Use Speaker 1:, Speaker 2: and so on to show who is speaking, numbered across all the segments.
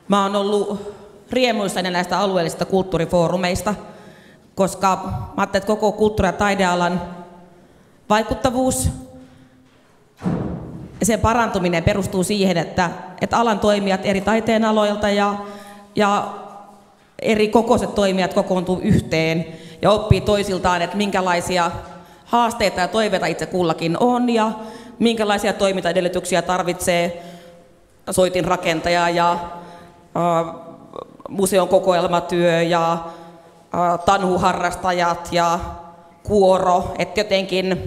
Speaker 1: Mä oon ollut riemuissani näistä alueellisista kulttuurifoorumeista, koska mä ajattelin, että koko kulttuuri- ja taidealan vaikuttavuus ja sen parantuminen perustuu siihen, että alan toimijat eri taiteenaloilta ja eri kokoiset toimijat kokoontuu yhteen ja oppii toisiltaan, että minkälaisia haasteita ja toiveita itse kullakin on ja minkälaisia toimintaedellytyksiä tarvitsee soitinrakentaja ja museon kokoelmatyö ja tanhuharrastajat ja kuoro, että jotenkin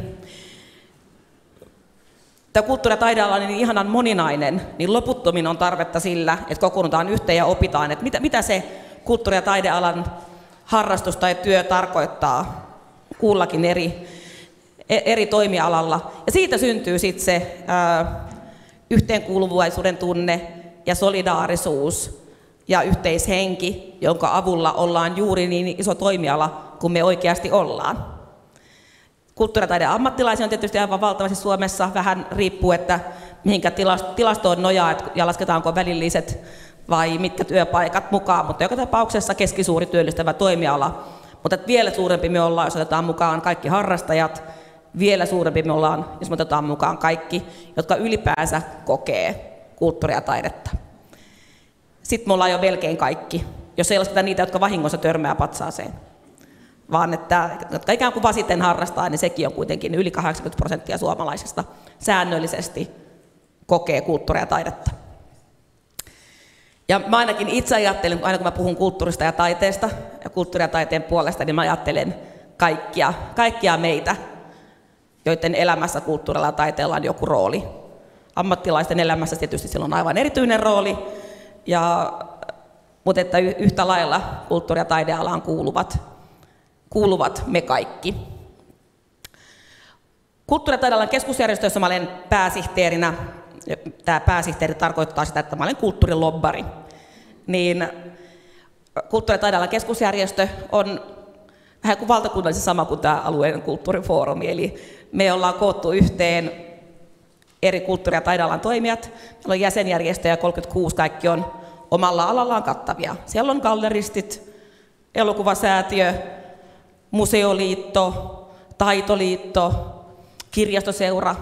Speaker 1: tämä kulttuuri- ja taideala on niin ihanan moninainen, niin loputtomin on tarvetta sillä, että kokoonnutaan yhteen ja opitaan, että mitä se kulttuuri- ja taidealan harrastus tai työ tarkoittaa kullakin eri toimialalla. Ja siitä syntyy sitten se yhteenkuuluvaisuuden tunne ja solidaarisuus ja yhteishenki, jonka avulla ollaan juuri niin iso toimiala kuin me oikeasti ollaan. Kulttuuri- ja taidealan ammattilaisia on tietysti aivan valtavasti Suomessa, vähän riippuu, että mihinkä tilastoon nojaa ja lasketaanko välilliset vai mitkä työpaikat mukaan, mutta joka tapauksessa keskisuuri työllistävä toimiala. Mutta vielä suurempi me ollaan, jos otetaan mukaan kaikki harrastajat, vielä suurempi me ollaan, jos me otetaan mukaan kaikki, jotka ylipäänsä kokee kulttuuria ja taidetta. Sitten me ollaan jo melkein kaikki, jos ei lasketa niitä, jotka vahingossa törmää patsaaseen. Vaan että jotka ikään kuin vasiten harrastaa, niin sekin on kuitenkin yli 80% suomalaisista säännöllisesti kokee kulttuuria ja taidetta. Ja mä ainakin itse ajattelen, aina kun mä puhun kulttuurista ja taiteesta ja kulttuuri- ja taiteen puolesta, niin mä ajattelen kaikkia meitä, joiden elämässä kulttuurilla ja taiteella on joku rooli. Ammattilaisten elämässä tietysti sillä on aivan erityinen rooli, mutta että yhtä lailla kulttuuri- ja taidealaan kuuluvat me kaikki. Kulttuuri- ja taidealan keskusjärjestö, jossa mä olen pääsihteerinä, tämä pääsihteeri tarkoittaa sitä, että mä olen kulttuurilobbari, niin kulttuuri- ja taidealan keskusjärjestö on vähän kuin valtakunnallisesti sama kuin tämä alueen kulttuurifoorumi, eli me ollaan koottu yhteen eri kulttuuri- ja taidealan toimijat, meillä on jäsenjärjestöjä 36, kaikki on omalla alallaan kattavia. Siellä on galleristit, elokuvasäätiö, museoliitto, taitoliitto, kirjastoseura.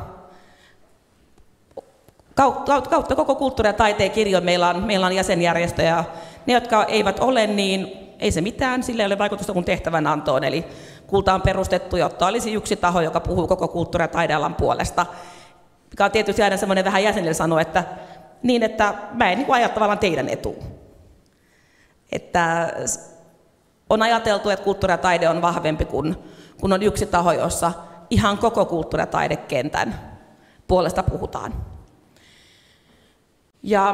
Speaker 1: Kautta koko kulttuuri- ja taiteen kirjon meillä on jäsenjärjestöjä. Ne, jotka eivät ole, niin ei se mitään, sillä ei ole vaikutusta kuin tehtävänantoon. Eli Kulta on perustettu, jotta olisi yksi taho, joka puhuu koko kulttuuri- ja taidealan puolesta. Mikä on tietysti aina semmoinen vähän jäsenille sanoa, että mä en aja tavallaan teidän etuun. Että on ajateltu, että kulttuuri ja taide on vahvempi, kun on yksi taho, jossa ihan koko kulttuuri- ja taidekentän puolesta puhutaan. Ja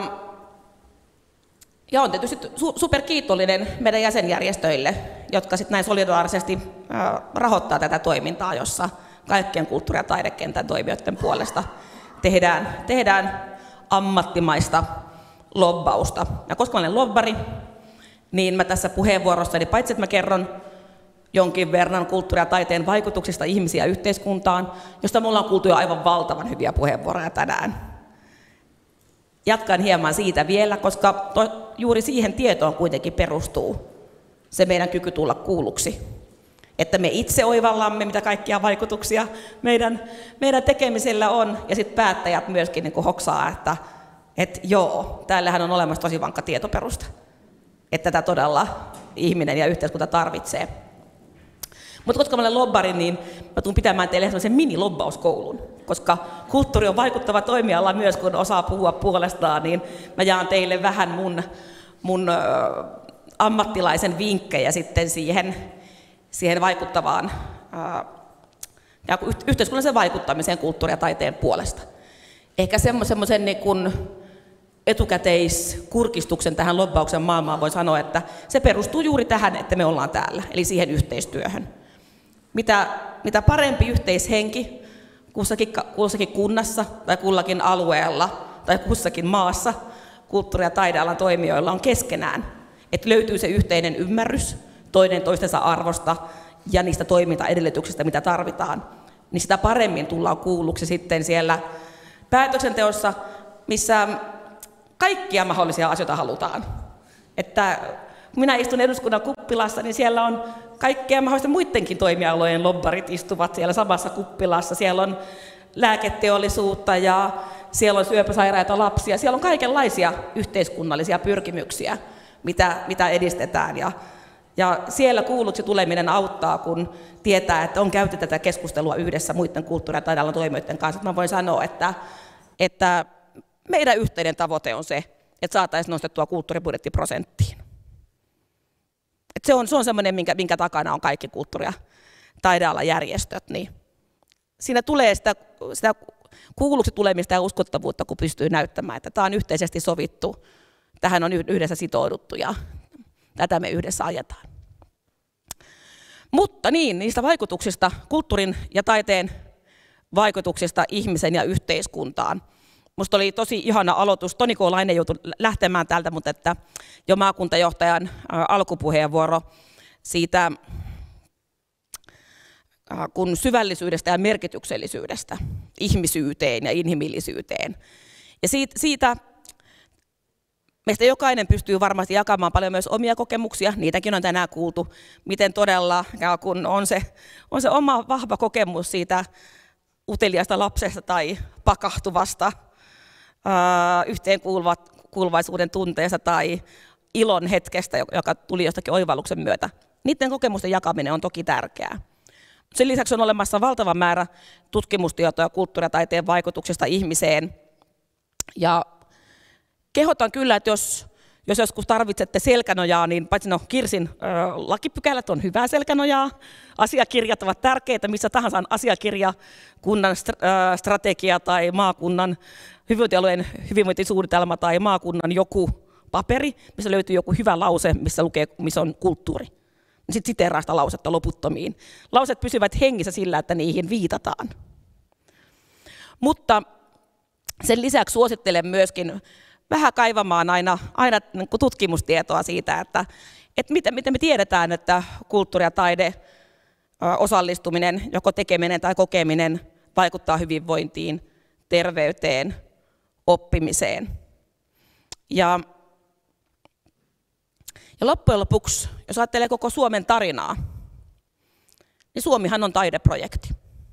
Speaker 1: on tietysti superkiitollinen meidän jäsenjärjestöille, jotka sitten näin solidaarisesti rahoittaa tätä toimintaa, jossa kaikkien kulttuuri- ja taidekentän toimijoiden puolesta tehdään ammattimaista lobbausta. Ja koska olen lobbari, niin mä tässä puheenvuorossani, paitsi että mä kerron jonkin verran kulttuuri- ja taiteen vaikutuksista ihmisiä yhteiskuntaan, josta mulla on kuultu jo aivan valtavan hyviä puheenvuoroja tänään. Jatkan hieman siitä vielä, koska juuri siihen tietoon kuitenkin perustuu se meidän kyky tulla kuulluksi. Että me itse oivallamme, mitä kaikkia vaikutuksia meidän tekemisellä on, ja sitten päättäjät myöskin niin hoksaa, että joo, täällähän on olemassa tosi vankka tietoperusta, että tätä todella ihminen ja yhteiskunta tarvitsee. Mutta koska mä olen lobbari, niin mä tulen pitämään teille sellaisen mini-lobbauskoulun, koska kulttuuri on vaikuttava toimiala myös, kun osaa puhua puolestaan, niin mä jaan teille vähän mun ammattilaisen vinkkejä sitten siihen vaikuttavaan yhteiskunnalliseen vaikuttamiseen kulttuuri- ja taiteen puolesta. Ehkä semmoisen niin kuin etukäteiskurkistuksen tähän lobbauksen maailmaan voi sanoa, että se perustuu juuri tähän, että me ollaan täällä, eli siihen yhteistyöhön. Mitä parempi yhteishenki kussakin kunnassa tai kullakin alueella tai kussakin maassa kulttuuri- ja taidealan toimijoilla on keskenään, että löytyy se yhteinen ymmärrys toinen toistensa arvosta ja niistä toimintaedellytyksistä, mitä tarvitaan, niin sitä paremmin tullaan kuulluksi sitten siellä päätöksenteossa, missä kaikkia mahdollisia asioita halutaan. Että kun minä istun eduskunnan kuppilassa, niin siellä on kaikkea mahdollista muidenkin toimialojen lobbarit istuvat siellä samassa kuppilassa. Siellä on lääketeollisuutta ja siellä on syöpäsairaita lapsia. Siellä on kaikenlaisia yhteiskunnallisia pyrkimyksiä, mitä edistetään. Ja siellä kuulluksi tuleminen auttaa, kun tietää, että on käyty tätä keskustelua yhdessä muiden kulttuuri- ja taidealan toimijoiden kanssa. Mä voin sanoa, että meidän yhteinen tavoite on se, että saataisiin nostettua kulttuuribudjettiprosenttiin. Että se on semmoinen, minkä takana on kaikki kulttuuri- ja taidealan järjestöt. Niin siinä tulee sitä kuulluksi tulemista ja uskottavuutta, kun pystyy näyttämään, että tämä on yhteisesti sovittu, tähän on yhdessä sitouduttu ja tätä me yhdessä ajetaan. Mutta niin, niistä vaikutuksista, kulttuurin ja taiteen vaikutuksista ihmisen ja yhteiskuntaan. Minusta oli tosi ihana aloitus. Toni Koolainen joutui lähtemään täältä, mutta että jo maakuntajohtajan alkupuheenvuoro siitä kun syvällisyydestä ja merkityksellisyydestä ihmisyyteen ja inhimillisyyteen. Ja siitä meistä jokainen pystyy varmasti jakamaan paljon myös omia kokemuksia, niitäkin on tänään kuultu, miten todella, kun on se oma vahva kokemus siitä uteliasta lapsesta tai pakahtuvasta yhteenkuuluvaisuuden tunteesta tai ilon hetkestä, joka tuli jostakin oivalluksen myötä. Niiden kokemusten jakaminen on toki tärkeää. Sen lisäksi on olemassa valtava määrä tutkimustietoa kulttuuri- ja taiteen vaikutuksesta ihmiseen. Ja kehotan kyllä, että jos joskus tarvitsette selkänojaa, niin paitsi Kirsin lakipykälät on hyvää selkänojaa. Asiakirjat ovat tärkeitä, missä tahansa on asiakirja, kunnan strategia tai maakunnan hyvinvointialueen hyvinvointisuunnitelma tai maakunnan joku paperi, missä löytyy joku hyvä lause, missä on kulttuuri. Sitten siteeraa sitä lausetta loputtomiin. Lauset pysyvät hengissä sillä, että niihin viitataan. Mutta sen lisäksi suosittelen myöskin vähän kaivamaan aina tutkimustietoa siitä, että miten me tiedetään, että kulttuuri ja taide, osallistuminen, joko tekeminen tai kokeminen vaikuttaa hyvinvointiin, terveyteen, oppimiseen. Ja loppujen lopuksi, jos ajattelee koko Suomen tarinaa, niin Suomihan on taideprojekti.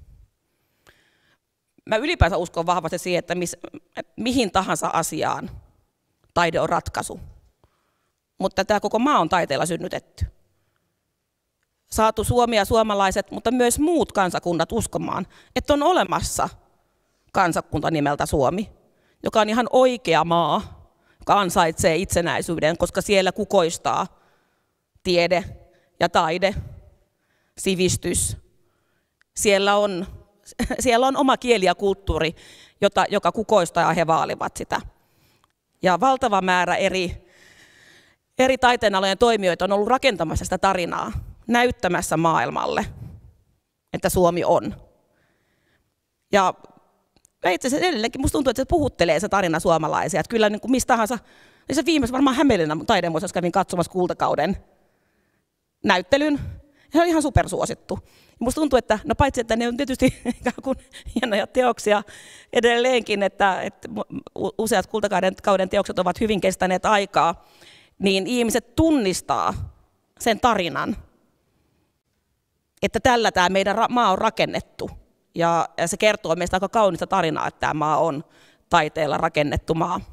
Speaker 1: Mä ylipäänsä uskon vahvasti siihen, että mihin tahansa asiaan taide on ratkaisu. Mutta tämä koko maa on taiteella synnytetty. Saatu Suomi ja suomalaiset, mutta myös muut kansakunnat uskomaan, että on olemassa kansakunta nimeltä Suomi, joka on ihan oikea maa, joka ansaitsee itsenäisyyden, koska siellä kukoistaa tiede ja taide, sivistys. Siellä on oma kieli ja kulttuuri, joka kukoistaa ja he vaalivat sitä. Ja valtava määrä eri taiteenalojen toimijoita on ollut rakentamassa sitä tarinaa, näyttämässä maailmalle, että Suomi on. Ja itse asiassa edelleenkin musta tuntuu, että se puhuttelee se tarina suomalaisia. Että kyllä niin kuin mistä tahansa, niin se viimeis varmaan Hämeenlinnan taidemuseossa kävin katsomassa kultakauden näyttelyn. Ja se on ihan supersuosittu. Musta tuntuu, että paitsi että ne on tietysti ikään kuin hienoja teoksia edelleenkin, että useat kultakauden teokset ovat hyvin kestäneet aikaa, niin ihmiset tunnistaa sen tarinan, että tällä tämä meidän maa on rakennettu. Ja se kertoo meistä aika kaunista tarinaa, että tämä maa on taiteella rakennettu maa.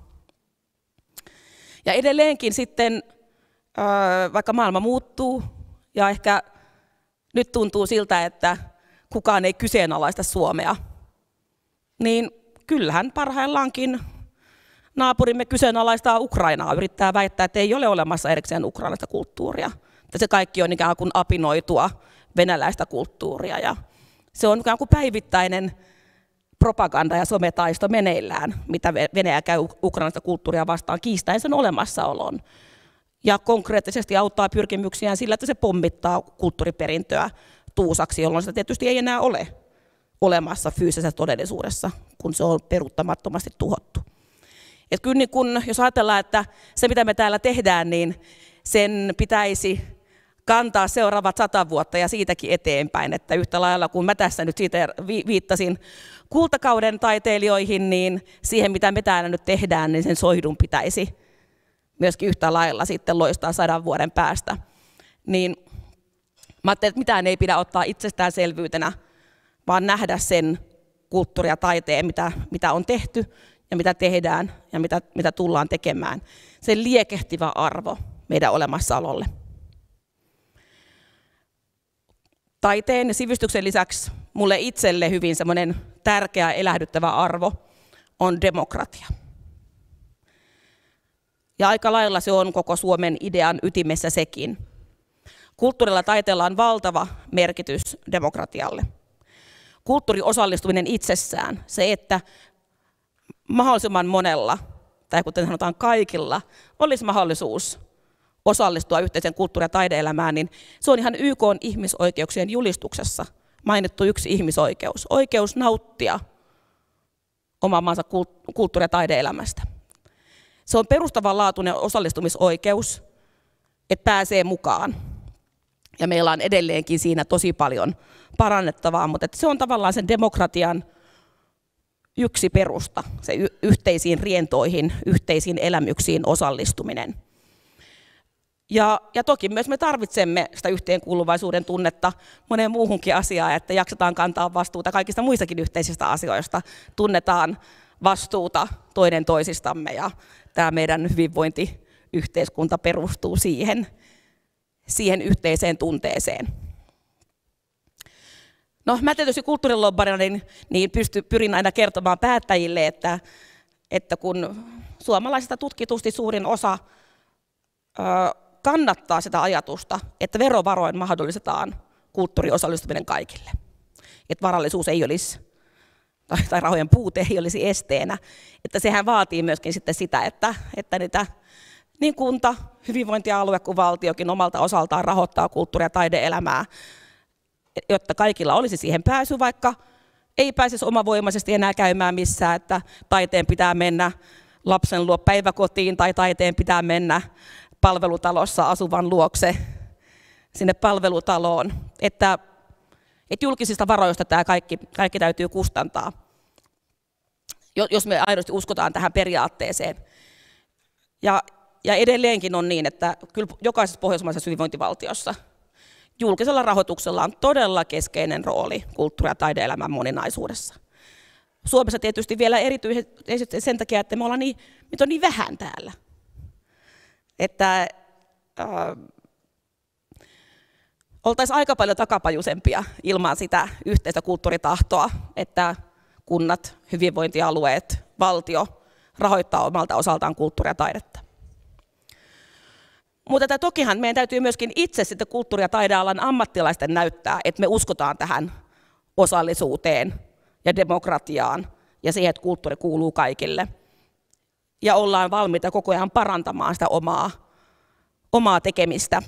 Speaker 1: Ja edelleenkin sitten, vaikka maailma muuttuu ja ehkä nyt tuntuu siltä, että kukaan ei kyseenalaista Suomea, niin kyllähän parhaillaankin naapurimme kyseenalaistaa Ukrainaa, yrittää väittää, että ei ole olemassa erikseen ukrainalaista kulttuuria. Että se kaikki on ikään kuin apinoitua venäläistä kulttuuria. Ja se on ikään kuin päivittäinen propaganda ja sometaisto meneillään, mitä Venäjä käy ukrainalaista kulttuuria vastaan, kiistäen sen olemassaolon. Ja konkreettisesti auttaa pyrkimyksiään sillä, että se pommittaa kulttuuriperintöä tuusaksi, jolloin sitä tietysti ei enää ole olemassa fyysisessä todellisuudessa, kun se on peruuttamattomasti tuhottu. Et kyllä niin kun, jos ajatellaan, että se mitä me täällä tehdään, niin sen pitäisi kantaa seuraavat 100 vuotta ja siitäkin eteenpäin, että yhtä lailla kun mä tässä nyt siitä viittasin kultakauden taiteilijoihin, niin siihen mitä me täällä nyt tehdään, niin sen soihdun pitäisi myöskin yhtä lailla sitten loistaa 100 vuoden päästä. Niin mä ajattelin, että mitään ei pidä ottaa itsestäänselvyytenä, vaan nähdä sen kulttuuri ja taiteen, mitä on tehty ja mitä tehdään ja mitä tullaan tekemään. Sen liekehtivä arvo meidän olemassaololle. Taiteen ja sivistyksen lisäksi mulle itselle hyvin semmoinen tärkeä elähdyttävä arvo on demokratia. Ja aika lailla se on koko Suomen idean ytimessä sekin. Kulttuurilla ja taiteella on valtava merkitys demokratialle. Kulttuuriosallistuminen itsessään, se että mahdollisimman monella, tai kuten sanotaan kaikilla, olisi mahdollisuus osallistua yhteiseen kulttuuri- ja taide-elämään, niin se on ihan YK:n ihmisoikeuksien julistuksessa mainittu yksi ihmisoikeus. Oikeus nauttia oman maansa kulttuuri- ja taide-elämästä. Se on perustavanlaatuinen osallistumisoikeus, että pääsee mukaan. Ja meillä on edelleenkin siinä tosi paljon parannettavaa, mutta se on tavallaan sen demokratian yksi perusta, se yhteisiin rientoihin, yhteisiin elämyksiin osallistuminen. Ja toki myös me tarvitsemme sitä yhteenkuuluvaisuuden tunnetta moneen muuhunkin asiaan, että jaksetaan kantaa vastuuta kaikista muistakin yhteisistä asioista, tunnetaan vastuuta toinen toisistamme ja tämä meidän hyvinvointiyhteiskunta perustuu siihen yhteiseen tunteeseen. No, mä tietysti kulttuurilobbarina niin pyrin aina kertomaan päättäjille, että kun suomalaisista tutkitusti suurin osa kannattaa sitä ajatusta, että verovaroin mahdollistetaan kulttuuriosallistuminen kaikille. Että varallisuus ei olisi, tai rahojen puute ei olisi esteenä. Että sehän vaatii myöskin sitten sitä, että niitä niin kunta, hyvinvointialue kuin valtiokin omalta osaltaan rahoittaa kulttuuri- ja taide-elämää, jotta kaikilla olisi siihen pääsy, vaikka ei pääsisi omavoimaisesti enää käymään missään, että taiteen pitää mennä lapsen luo päiväkotiin tai taiteen pitää mennä palvelutalossa asuvan luokse sinne palvelutaloon, että julkisista varoista tämä kaikki täytyy kustantaa, jos me aidosti uskotaan tähän periaatteeseen. Ja edelleenkin on niin, että kyllä jokaisessa pohjoismaisessa hyvinvointivaltiossa julkisella rahoituksella on todella keskeinen rooli kulttuuri- ja taide-elämän moninaisuudessa. Suomessa tietysti vielä erityisesti sen takia, että meitä on niin vähän täällä. Että oltaisiin aika paljon takapajuisempia ilman sitä yhteistä kulttuuritahtoa, että kunnat, hyvinvointialueet, valtio rahoittaa omalta osaltaan kulttuuria ja taidetta. Mutta tokihan meidän täytyy myöskin itse sitten kulttuuri- ja taidealan ammattilaisten näyttää, että me uskotaan tähän osallisuuteen ja demokratiaan ja siihen, että kulttuuri kuuluu kaikille. Ja ollaan valmiita koko ajan parantamaan sitä omaa tekemistä.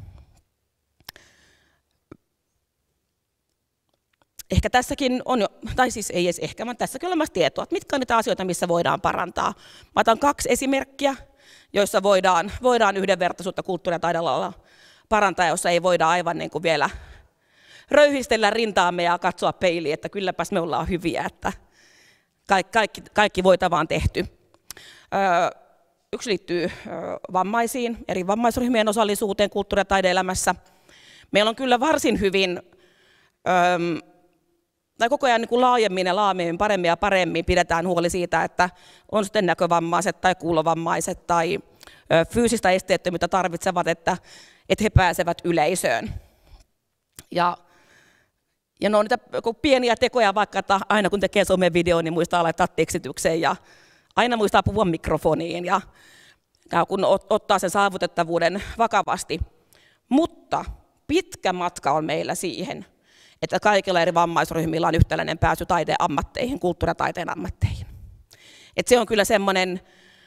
Speaker 1: Ehkä tässäkin on jo, tai siis ei edes ehkä, vaan tässäkin on olemassa tietoa, että mitkä on niitä asioita, missä voidaan parantaa. Mä otan 2 esimerkkiä, joissa voidaan yhdenvertaisuutta kulttuuri- ja taidealalla parantaa, jossa ei voida aivan niin kuin vielä röyhistellä rintaamme ja katsoa peiliin, että kylläpäs me ollaan hyviä, että kaikki voitava on tehty. Yksi liittyy vammaisiin, eri vammaisryhmien osallisuuteen kulttuuri- ja taide-elämässä. Meillä on kyllä varsin hyvin, tai koko ajan niin kuin laajemmin ja laajemmin, paremmin ja paremmin pidetään huoli siitä, että on sitten näkövammaiset tai kuulovammaiset tai fyysistä esteettömyyttä tarvitsevat, että he pääsevät yleisöön. Ja ne on niitä pieniä tekoja, vaikka että aina kun tekee somevideon, niin muistaa laittaa tekstitykseen ja aina muistaa puhua mikrofoniin ja kun ottaa sen saavutettavuuden vakavasti. Mutta pitkä matka on meillä siihen, että kaikilla eri vammaisryhmillä on yhtäläinen pääsy taideammatteihin, kulttuuri- ja taiteen ammatteihin. Et se on kyllä semmoinen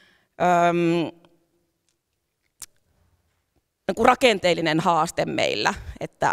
Speaker 1: rakenteellinen haaste meillä, että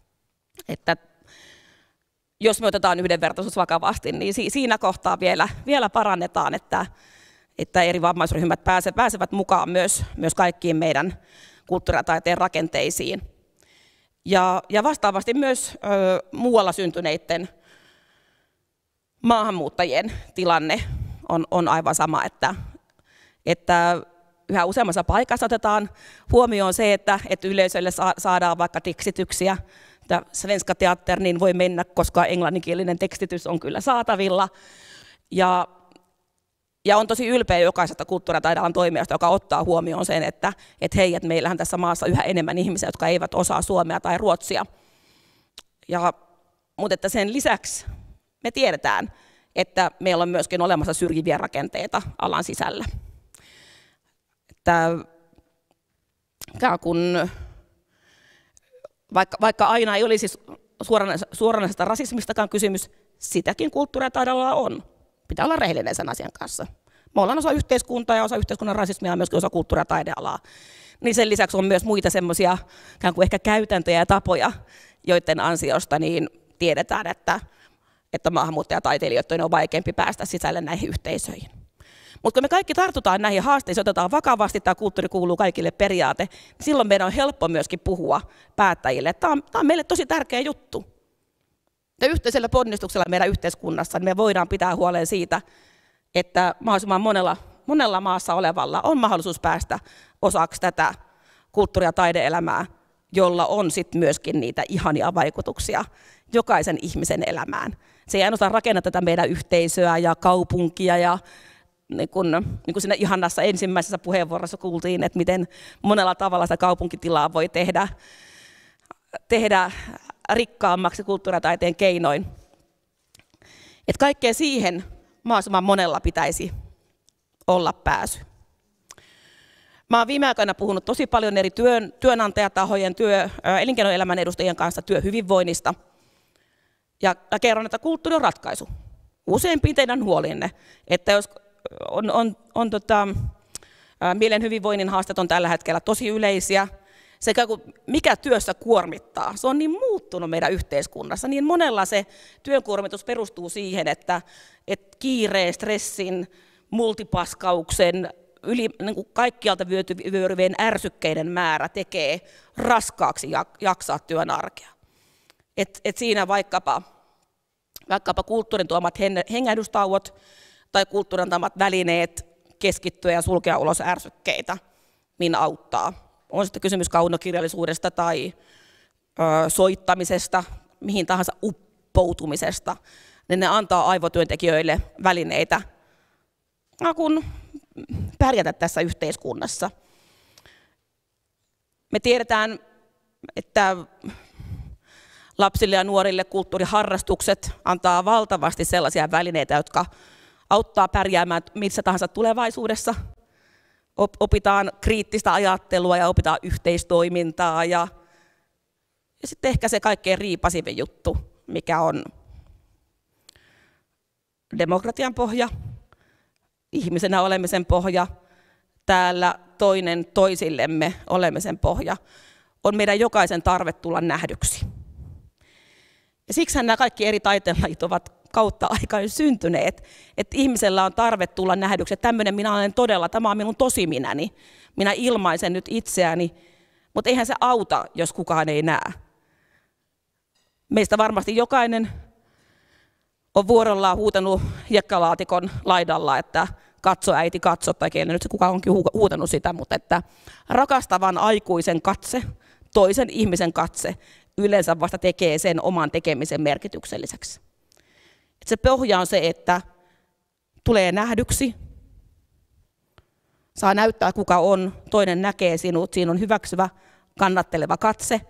Speaker 1: jos me otetaan yhdenvertaisuus vakavasti, niin siinä kohtaa vielä parannetaan, että eri vammaisryhmät pääsevät mukaan myös kaikkiin meidän kulttuuri- ja taiteen rakenteisiin. Ja vastaavasti myös muualla syntyneiden maahanmuuttajien tilanne on aivan sama, että yhä useammassa paikassa otetaan huomioon se, että yleisölle saadaan vaikka tekstityksiä. Svenska Teater niin voi mennä, koska englanninkielinen tekstitys on kyllä saatavilla. Ja on tosi ylpeä jokaisesta kulttuuri- ja taidealan toimijasta, joka ottaa huomioon sen, että hei, että meillähän tässä maassa yhä enemmän ihmisiä, jotka eivät osaa suomea tai ruotsia. Mutta että sen lisäksi me tiedetään, että meillä on myöskin olemassa syrjiviä rakenteita alan sisällä. Että kun vaikka aina ei olisi suoranaisesta rasismistakaan kysymys, sitäkin kulttuuri- ja taidealalla on. Pitää olla rehellinen sen asian kanssa. Me ollaan osa yhteiskuntaa ja osa yhteiskunnan rasismia ja myöskin osa kulttuuri- ja taidealaa. Niin sen lisäksi on myös muita semmoisia ehkä käytäntöjä ja tapoja, joiden ansiosta niin tiedetään, että maahanmuuttajataiteilijoiden on vaikeampi päästä sisälle näihin yhteisöihin. Mutta kun me kaikki tartutaan näihin haasteisiin, otetaan vakavasti, tämä kulttuuri kuuluu kaikille periaate, niin silloin meidän on helppo myöskin puhua päättäjille, että tämä on meille tosi tärkeä juttu. Ja yhteisellä ponnistuksella meidän yhteiskunnassa niin me voidaan pitää huolen siitä, että mahdollisimman monella maassa olevalla on mahdollisuus päästä osaksi tätä kulttuuri- ja taide-elämää, jolla on sitten myöskin niitä ihania vaikutuksia jokaisen ihmisen elämään. Se ei ainoastaan rakenna tätä meidän yhteisöä ja kaupunkia ja niin kuin siinä ihanassa ensimmäisessä puheenvuorossa kuultiin, että miten monella tavalla sitä kaupunkitilaa voi tehdä rikkaammaksi kulttuuri- ja taiteen keinoin. Että kaikkea siihen mahdollisimman monella pitäisi olla pääsy. Mä oon viime aikoina puhunut tosi paljon eri työnantajatahojen, elinkeinoelämän edustajien kanssa työhyvinvoinnista. Ja kerron, että kulttuuri on ratkaisu. Useimpiin teidän huolinne, että jos mielen hyvinvoinnin haasteet on tällä hetkellä tosi yleisiä, sekä mikä työssä kuormittaa. Se on niin muuttunut meidän yhteiskunnassa. Niin monella se työn kuormitus perustuu siihen, että kiireen, stressin, multipaskauksen, niin kuin kaikkialta vyöryvien ärsykkeiden määrä tekee raskaaksi jaksaa työn arkea. Et siinä vaikkapa kulttuurin tuomat hengähdystauot tai kulttuurin tuomat välineet keskittyä ja sulkea ulos ärsykkeitä, niin auttaa. On sitten kysymys kaunokirjallisuudesta tai soittamisesta, mihin tahansa uppoutumisesta, niin ne antaa aivotyöntekijöille välineitä kun pärjätä tässä yhteiskunnassa. Me tiedetään, että lapsille ja nuorille kulttuuriharrastukset antaa valtavasti sellaisia välineitä, jotka auttaa pärjäämään missä tahansa tulevaisuudessa. Opitaan kriittistä ajattelua ja opitaan yhteistoimintaa ja sitten ehkä se kaikkein riipasivin juttu, mikä on demokratian pohja, ihmisenä olemisen pohja, täällä toinen toisillemme olemisen pohja, on meidän jokaisen tarve tulla nähdyksi. Ja siksi nämä kaikki eri taiteenlajit ovat kautta aikaan syntyneet, että ihmisellä on tarve tulla nähdyksi, että tämmöinen minä olen todella, tämä on minun tosiminäni, minä ilmaisen nyt itseäni, mutta eihän se auta, jos kukaan ei näe. Meistä varmasti jokainen on vuorollaan huutanut hiekkalaatikon laidalla, että katso äiti, katso, tai keille nyt se kukaan onkin huutanut sitä, mutta että rakastavan aikuisen katse, toisen ihmisen katse, yleensä vasta tekee sen oman tekemisen merkitykselliseksi. Se pohja on se, että tulee nähdyksi, saa näyttää kuka on, toinen näkee sinut, siinä on hyväksyvä, kannatteleva katse.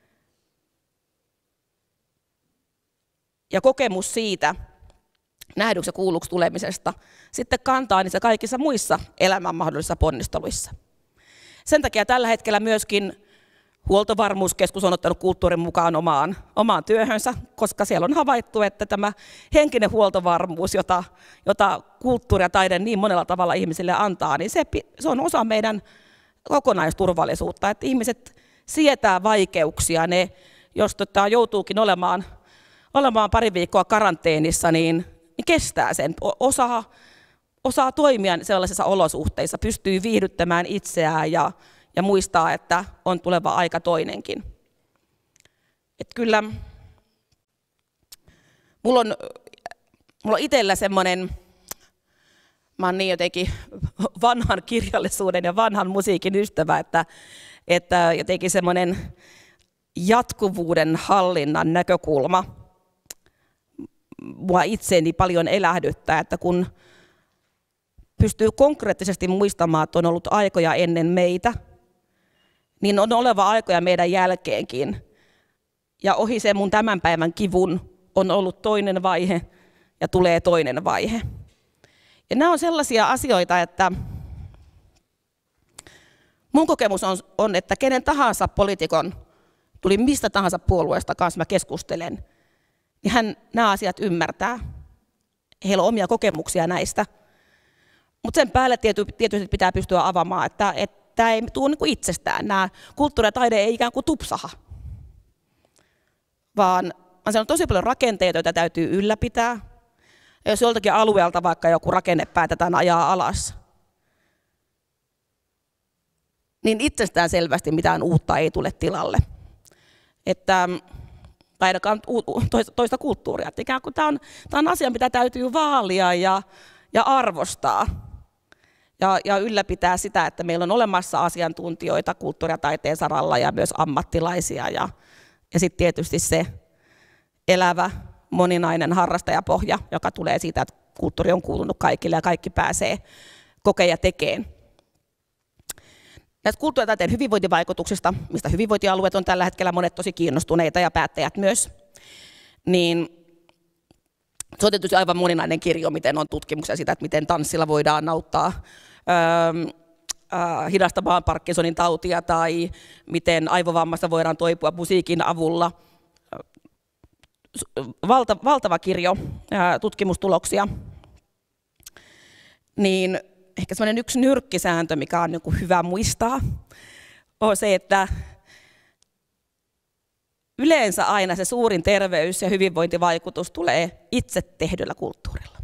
Speaker 1: Ja kokemus siitä nähdyksi ja kuulluksi tulemisesta sitten kantaa niissä kaikissa muissa elämän mahdollisissa ponnisteluissa. Sen takia tällä hetkellä myöskin Huoltovarmuuskeskus on ottanut kulttuurin mukaan omaan työhönsä, koska siellä on havaittu, että tämä henkinen huoltovarmuus, jota kulttuuri ja taide niin monella tavalla ihmisille antaa, niin se on osa meidän kokonaisturvallisuutta. Että ihmiset sietää vaikeuksia, jos joutuukin olemaan pari viikkoa karanteenissa, niin kestää sen, osaa toimia sellaisissa olosuhteissa, pystyy viihdyttämään itseään ja muistaa, että on tuleva aika toinenkin. Että kyllä mulla on itsellä semmoinen, mä oon niin jotenkin vanhan kirjallisuuden ja vanhan musiikin ystävä, että jotenkin semmoinen jatkuvuuden hallinnan näkökulma mua itseeni paljon elähdyttää, että kun pystyy konkreettisesti muistamaan, että on ollut aikoja ennen meitä, niin on oleva aikoja meidän jälkeenkin. Ja ohi sen mun tämän päivän kivun on ollut toinen vaihe ja tulee toinen vaihe. Ja nämä on sellaisia asioita, että mun kokemus on, että kenen tahansa poliitikon, tuli mistä tahansa puolueesta kanssa mä keskustelen, niin hän nämä asiat ymmärtää. Heillä on omia kokemuksia näistä. Mutta sen päälle tietysti pitää pystyä avaamaan, että tämä ei tule niin kuin itsestään. Nämä kulttuuri ja taide ei ikään kuin tupsaha, vaan se on tosi paljon rakenteita, joita täytyy ylläpitää. Ja jos joltakin alueelta vaikka joku rakenne päätetään ajaa alas, niin itsestään selvästi mitään uutta ei tule tilalle. Että ainakaan toista kulttuuria. Että ikään kuin tämä on asia, mitä täytyy vaalia ja arvostaa. Ja ylläpitää sitä, että meillä on olemassa asiantuntijoita kulttuuri- ja taiteen saralla ja myös ammattilaisia. Ja sitten tietysti se elävä, moninainen harrastajapohja, joka tulee siitä, että kulttuuri on kuulunut kaikille ja kaikki pääsee kokeen ja tekemään. Näistä kulttuuri- ja taiteen hyvinvointivaikutuksista, mistä hyvinvointialueet on tällä hetkellä monet tosi kiinnostuneita ja päättäjät myös, niin se on tietysti aivan moninainen kirjo, miten on tutkimuksia siitä, että miten tanssilla voidaan auttaa hidastamaan Parkinsonin tautia tai miten aivovammasta voidaan toipua musiikin avulla. Valtava kirjo tutkimustuloksia. Niin ehkä semmoinen yksi nyrkkisääntö, mikä on niin kuin hyvä muistaa, on se, että yleensä aina se suurin terveys- ja hyvinvointivaikutus tulee itse tehdyllä kulttuurilla.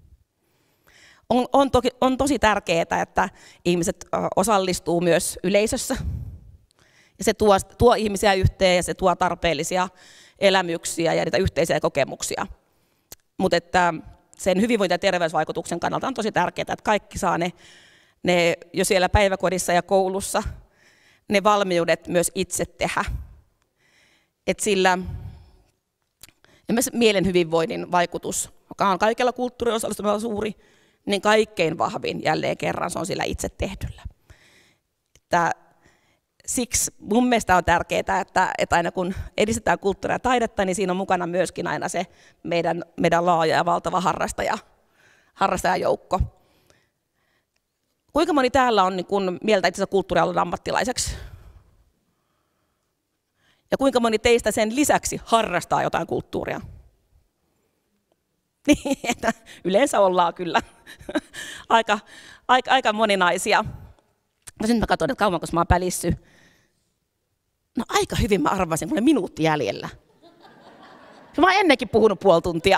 Speaker 1: On tosi tärkeää, että ihmiset osallistuu myös yleisössä. Ja se tuo ihmisiä yhteen ja se tuo tarpeellisia elämyksiä ja niitä yhteisiä kokemuksia. Mutta että sen hyvinvointi- ja terveysvaikutuksen kannalta on tosi tärkeää, että kaikki saa ne jo siellä päiväkodissa ja koulussa ne valmiudet myös itse tehdä. Et sillä ja myös mielen hyvinvoinnin vaikutus, joka on kaikella kulttuuriosallistumalla suuri, niin kaikkein vahvin jälleen kerran se on sillä itse tehdyllä. Että siksi mun mielestä on tärkeää, että aina kun edistetään kulttuuria ja taidetta, niin siinä on mukana myöskin aina se meidän laaja ja valtava harrastajajoukko. Kuinka moni täällä on niin kun mieltä itsensä kulttuurialan ammattilaiseksi? Ja kuinka moni teistä sen lisäksi harrastaa jotain kulttuuria? Niin, että yleensä ollaan kyllä aika moninaisia. Sitten mä katson, että kauanko mä oon pälissy. No aika hyvin mä arvasin, kun on minuutti jäljellä. Mä oon ennenkin puhunut puoli tuntia.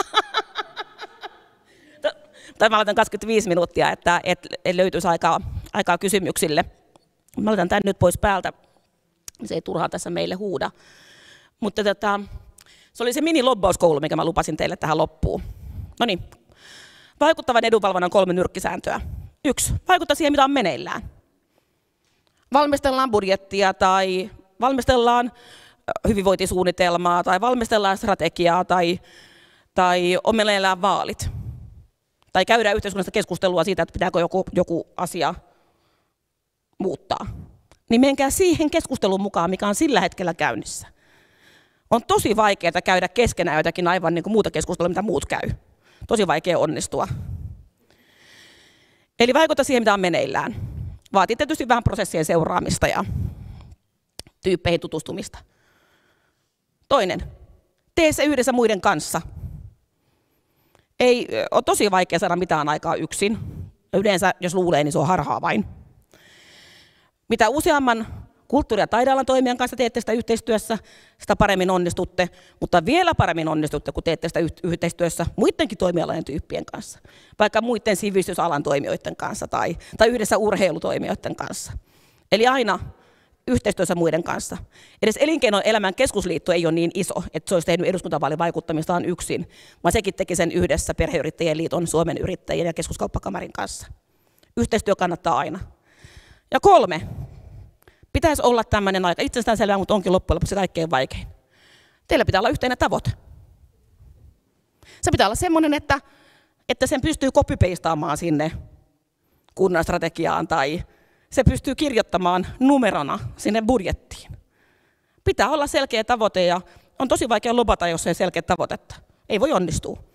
Speaker 1: Tai mä laitan 25 minuuttia, että löytyisi aikaa kysymyksille. Mä laitan tän nyt pois päältä. Se ei turhaan tässä meille huuda. Mutta se oli se mini-lobbauskoulu, mikä mä lupasin teille tähän loppuun. No niin, vaikuttavan edunvalvonnan 3 nyrkkisääntöä. 1. Vaikuttaa siihen, mitä on meneillään. Valmistellaan budjettia tai valmistellaan hyvinvointisuunnitelmaa tai valmistellaan strategiaa tai on meneillään vaalit. Tai käydään yhteiskunnasta keskustelua siitä, että pitääkö joku asia muuttaa. Niin menkää siihen keskusteluun mukaan, mikä on sillä hetkellä käynnissä. On tosi vaikeaa käydä keskenään jotakin aivan niin kuin muuta keskustelua, mitä muut käy. Tosi vaikea onnistua. Eli vaikuttaa siihen, mitä on meneillään. Vaatii tietysti vähän prosessien seuraamista ja tyyppeihin tutustumista. 2. Tee se yhdessä muiden kanssa. Ei ole tosi vaikea saada mitään aikaa yksin. Yleensä, jos luulee, niin se on harhaa vain. Mitä useamman kulttuuri- ja taidealan toimijan kanssa teette sitä yhteistyössä, sitä paremmin onnistutte, mutta vielä paremmin onnistutte, kun teette sitä yhteistyössä muidenkin toimialojen tyyppien kanssa, vaikka muiden sivistysalan toimijoiden kanssa tai yhdessä urheilutoimijoiden kanssa. Eli aina yhteistyössä muiden kanssa. Edes Elinkeinoelämän keskusliitto ei ole niin iso, että se olisi tehnyt eduskuntavaalivaikuttamistaan yksin, vaan sekin teki sen yhdessä Perheyrittäjien liiton, Suomen yrittäjien ja Keskuskauppakamarin kanssa. Yhteistyö kannattaa aina. Ja 3. Pitäisi olla tämmöinen aika itsestäänselvää, mutta onkin loppujen lopuksi kaikkein vaikein. Teillä pitää olla yhteinen tavoite. Se pitää olla semmoinen, että sen pystyy copy-pastaamaan sinne kunnan strategiaan tai se pystyy kirjoittamaan numerona sinne budjettiin. Pitää olla selkeä tavoite ja on tosi vaikea lobata, jos ei selkeä tavoitetta. Ei voi onnistua.